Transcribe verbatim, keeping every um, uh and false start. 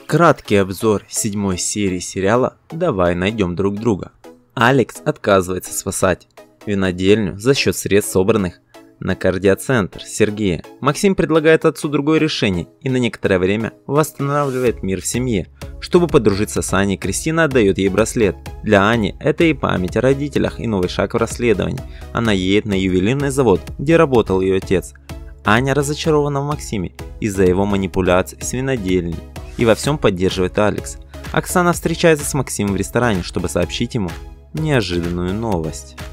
Краткий обзор седьмой серии сериала «Давай найдем друг друга». Алекс отказывается спасать винодельню за счет средств, собранных на кардиоцентр Сергея. Максим предлагает отцу другое решение и на некоторое время восстанавливает мир в семье. Чтобы подружиться с Аней, Кристина отдает ей браслет. Для Ани это и память о родителях, и новый шаг в расследовании. Она едет на ювелирный завод, где работал ее отец. Аня разочарована в Максиме из-за его манипуляций с винодельней и во всем поддерживает Алекс. Оксана встречается с Максимом в ресторане, чтобы сообщить ему неожиданную новость.